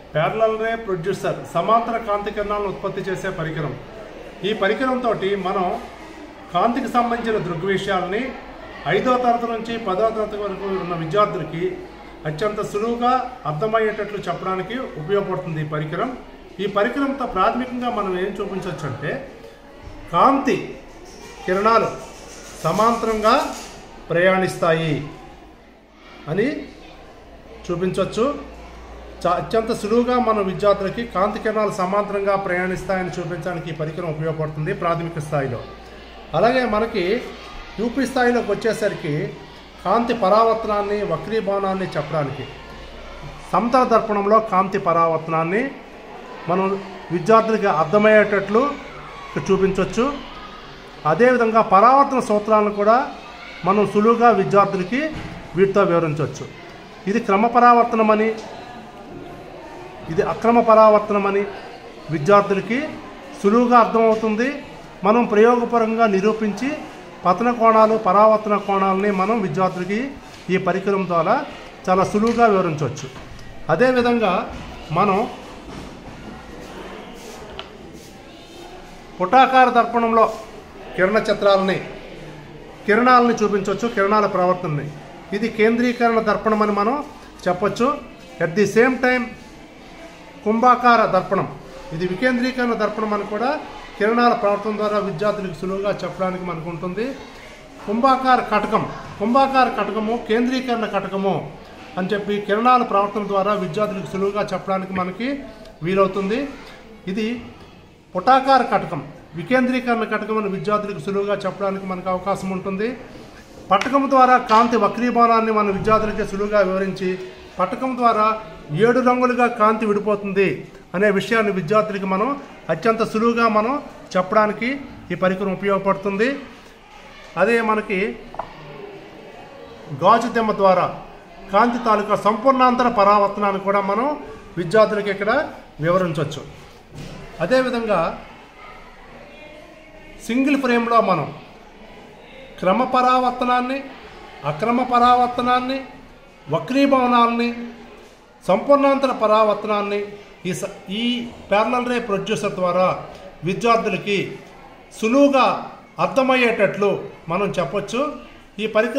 Parallel రే producer సమాంతర కాంతి కిరణాలను ఉత్పత్తి చేసే పరికరం. ఈ పరికరంతో మనం కాంతికి సంబంధించిన దృగ్విషయాలని 5వ తరగతి నుంచి 10వ తరగతి వరకు ఉన్న విద్యార్థులకి అత్యంత సులువుగా అర్థమయ్యేటట్లు చెప్పడానికి ఉపయోగపడుతుంది ఈ పరికరం. ఈ పరికరంతో ప్రాథమికంగా మనం ఏం చూపించవచ్చు అంటే కాంతి కిరణాలు సమాంతరంగా ప్రయాణిస్తాయి అని చూపించవచ్చు. అత్యంత సులువుగా మన విద్యార్థులకి కాంతి కిరణాలు సమాంతరంగా ప్రయాణిస్తాయని చూపించడానికి ఈ పరికరం ఉపయోగపడుతుంది ప్రాథమిక స్థాయిలో. అలాగే మనకి యూపీ స్థాయిలోకి వచ్చేసరికి కాంతి పరావర్తనాన్ని వక్రీభవనాన్ని చెప్పడానికి సమతల దర్పణంలో కాంతి పరావర్తనాన్ని మనం విద్యార్థులకి అర్థమయ్యేటట్లు చూపించవచ్చు. అదేవిధంగా పరావర్తన సూత్రాలను కూడా మనం సులువుగా విద్యార్థులకి వీటితో వివరించవచ్చు. ఇది క్రమ పరావర్తనమని, ఇది అక్రమ పరావర్తనమని విద్యార్థులకి సులువుగా అర్థమవుతుంది. మనం ప్రయోగపరంగా నిరూపించి పతన కోణాలు పరావర్తన కోణాలని మనం విద్యార్థులకి ఈ పరికరం ద్వారా చాలా సులువుగా వివరించవచ్చు. అదేవిధంగా మనం పుటాకార దర్పణంలో కిరణాలని చూపించవచ్చు, కిరణాల ప్రవర్తనని. ఇది కేంద్రీకరణ దర్పణం అని మనం చెప్పచ్చు. అట్ ది సేమ్ టైం కుంభాకార దర్పణం, ఇది వికేంద్రీకరణ దర్పణం అని కూడా కిరణాల ప్రవర్తన ద్వారా విద్యార్థులకు సులువుగా చెప్పడానికి మనకు ఉంటుంది. కుంభాకార కటకము కేంద్రీకరణ కటకము అని చెప్పి కిరణాల ప్రవర్తన ద్వారా విద్యార్థులకు సులువుగా చెప్పడానికి మనకి వీలవుతుంది. ఇది పుటాకార కటకం, వికేంద్రీకరణ కటకం అని విద్యార్థులకు సులువుగా చెప్పడానికి మనకు అవకాశం ఉంటుంది. పటకం ద్వారా కాంతి వక్రీభవనాన్ని మన విద్యార్థులకి సులువుగా వివరించి పటకం ద్వారా 7 రంగులుగా కాంతి విడిపోతుంది అనే విషయాన్ని విద్యార్థులకి మనం అత్యంత సులువుగా మనం చెప్పడానికి ఈ పరికరం ఉపయోగపడుతుంది. అదే మనకి గాజు దిమ్మ ద్వారా కాంతి తాలూకా సంపూర్ణాంతర పరావర్తనాన్ని కూడా మనం విద్యార్థులకి ఇక్కడ వివరించవచ్చు. అదేవిధంగా సింగిల్ ఫ్రేమ్లో మనం క్రమ పరావర్తనాన్ని, అక్రమ పరావర్తనాన్ని, వక్రీభవనాల్ని, సంపూర్ణాంతర పరావర్తనాన్ని ఈ ప్యారలల్ రే ప్రొడ్యూసర్ ద్వారా విద్యార్థులకి సులువుగా అర్థమయ్యేటట్లు మనం చెప్పొచ్చు. ఈ పరికరం